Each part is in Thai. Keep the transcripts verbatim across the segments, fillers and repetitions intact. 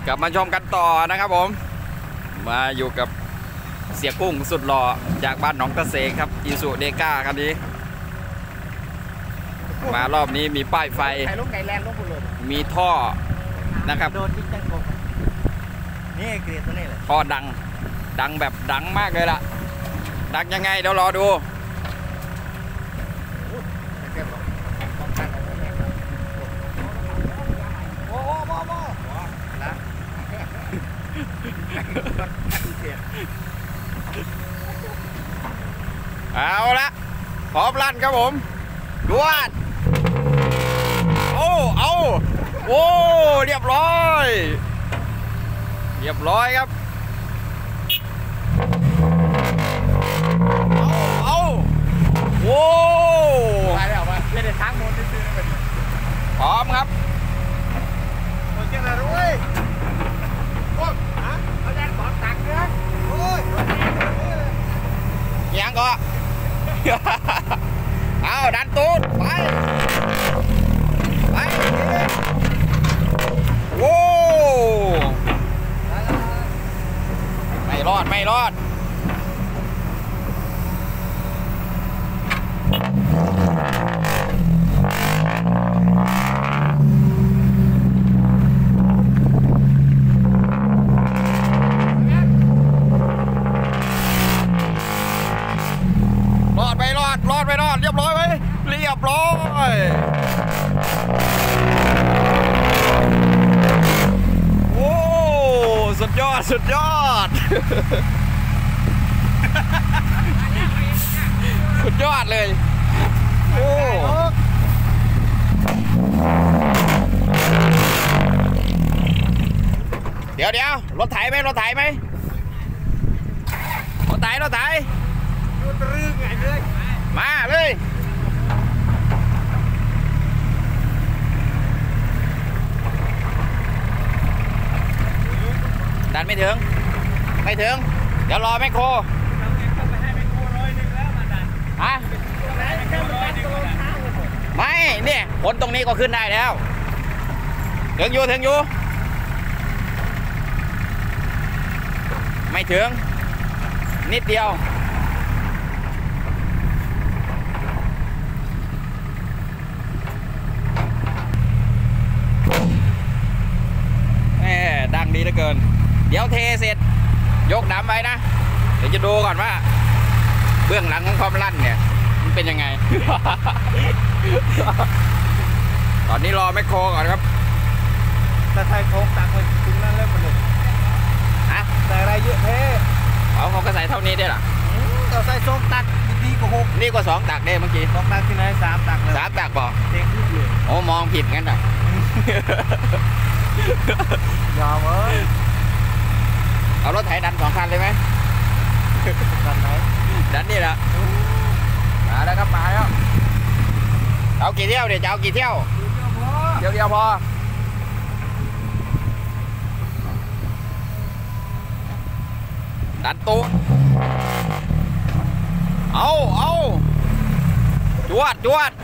กลับมาชมกันต่อนะครับผมมาอยู่กับเสียกุ้งสุดหล่อจากบ้านหนองตะเสงครับอีซูเดก้าคันนี้มารอบนี้มีป้ายไฟมีท่อนะครับนี่เกลียดตัวนี้เลยท่อดังดังแบบดังมากเลยล่ะดังยังไงเดี๋ยวรอดูเอาละพร้อมลั่นครับผมดวดโอ้เอาโอ้เรียบร้อยเรียบร้อยครับเอาเอาโอ้ไปแล้วมาเล่นในทางโน้นซื้อๆเป็นพร้อมครับโอเคนะรู้ยโอ้ฮะเอาแดนบอลตักเนี่ยโอ้ยยังก็เอาดันตูดไปไปโว้ไม่รอดไม่รอดรอดไปรอดรอดไปรอดเรียบร้อยไหมเรียบร้อยโอ้สุดยอดสุดยอดสุดยอดเลยโอ้เดี๋ยวเดี๋ยวรถไถไหมรถไถไหมรถไถรถไถมาเลยดันไม่ถึงไม่ถึงเดี๋ยวรอแมคโครฮะไม่เนี่ยคนตรงนี้ก็ขึ้นได้แล้วถึงอยู่ถึงอยู่ไม่ถึงนิดเดียวดังดีเหลือเกินเดี๋ยวเทเสร็จยกน้ำไว้นะเดี๋ยวจะดูก่อนว่าเบื้องหลังของความลั่นเนี่ยมันเป็นยังไง ตอนนี้รอแมคโครก่อนครับแต่ไทยโค้งตักไปถึงนั่นเริ่มหมดเลยฮะแต่อะไรเยอะเท่เอาเขาก็ใส่เท่านี้ได้หรอเราใส่สองตักดีกว่าหกนี่กว่าสองตักได้เมื่อกี้สองตักที่ไหนสามตักเลยสามตักบอกเด็กพูดเลยโอ้มองผิดงั้นเหรอยอมเอ้ยเอารถไถดันสองคันเลยไหมดันไหนดันนี่แหละมาแล้วครับมาแล้วเอากี่เที่ยวเดี๋ยวจะเอากี่เที่ยวเที่ยวเดียวพอดันตู้เอาเอาจวดจวด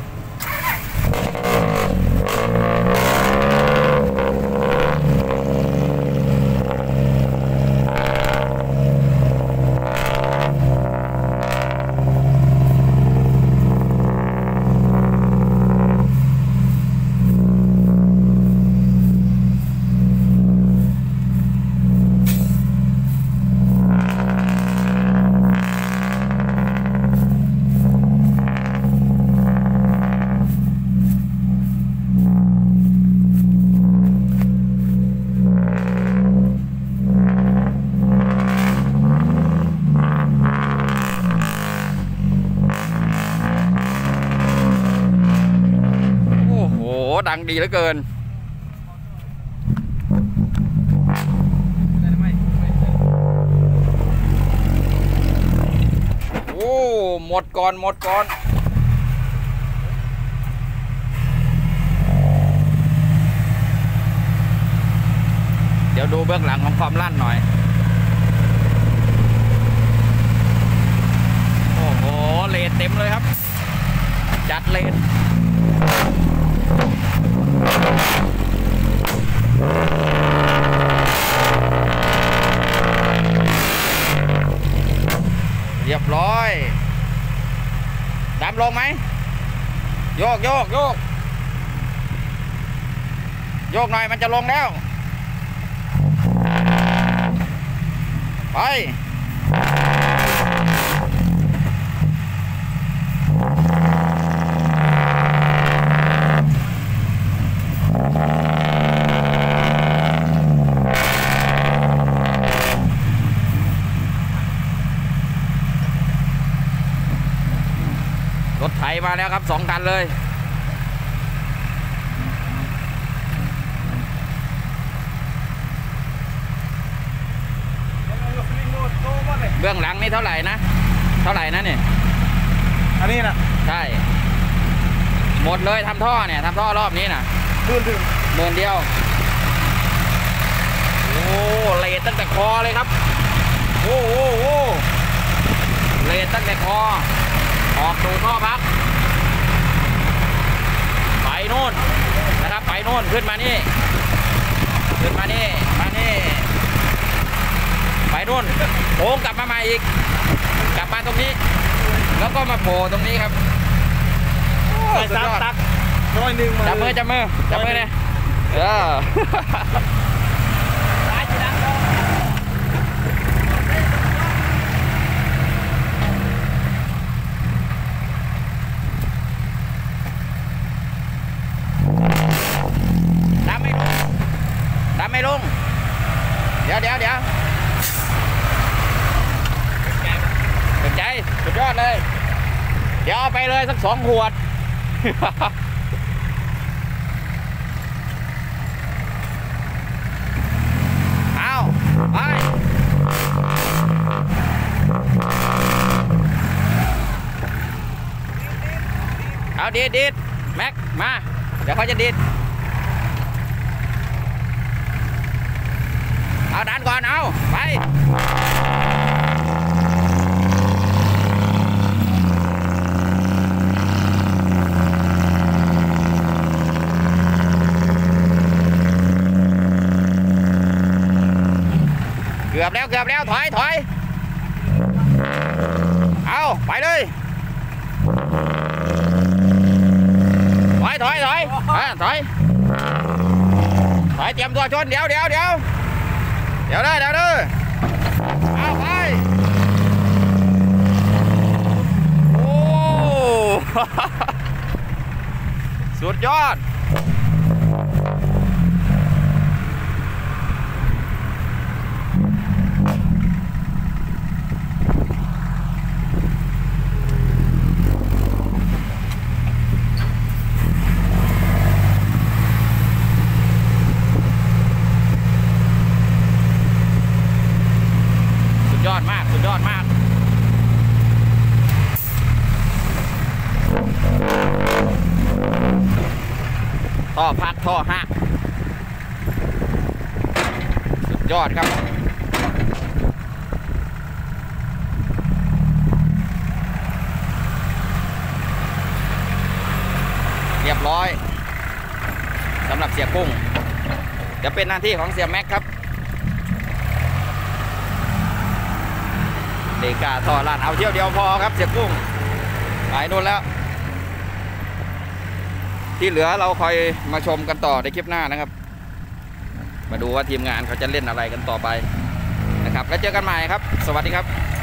ดังดีเหลือเกินโอ้หมดก่อนหมดก่อนเดี๋ยวดูเบื้องหลังของความลั่นหน่อย เลนเต็มเลยครับจัดเลนกโยกโยกโยกหน่อยมันจะลงแล้วไปรถไถมาแล้วครับสองคันเลยเบื้องหลังนี่เท่าไหร่นะเท่าไหร่นะเนี่ยอันนี้นะใช่หมดเลยทำท่อเนี่ยทำท่อรอบนี้นะดื้อดื้อหมื่นเดียวโอ้เลทตั้งแต่คอเลยครับโอ้โหโอ้เลทตั้งแต่คอออกดูท่อพักไปโน่นนะครับไปโน่นขึ้นมานี่ขึ้นมานี่มานี่ไปโน่นโค้งกลับมาใหม่อีกกลับมาตรงนี้แล้วก็มาโผล่ตรงนี้ครับใส่สามตักร้อยหนึ่งมาจับมือจับมือจับมือเลยเออดำไม่ลงดำไม่ลงเดี๋ยวเดี๋ยวเดี๋ยวสนใจสุดยอดเลยเดี๋ยวเอาไปเลยสักสองขวด เอาไปเอาดีดดีดแม็กมาเดี๋ยวเขาจะดีดเอาดันก่อนเอาไปเกือบแล้วเกือบแล้วถอยถอยเอาไปเลยถอยถอยถอยอ่ะถอยถอยเตรียมตัวชนเดี๋ยวเดี๋ยวเดี๋ยวเดี๋ยวเลยเดี๋ยวเลยเอาไปโอ้ สุดยอดยอดมากสุดยอดมากท่อพักท่อหักสุดยอดครับเรียบร้อยสำหรับเสียกุ้งจะเป็นหน้าที่ของเสียแม็กครับเดกาท่อลาดเอาเที่ยวเดียวพอครับเสียกุ้งไปนู่นแล้วที่เหลือเราคอยมาชมกันต่อในคลิปหน้านะครับมาดูว่าทีมงานเขาจะเล่นอะไรกันต่อไปนะครับแล้วเจอกันใหม่ครับสวัสดีครับ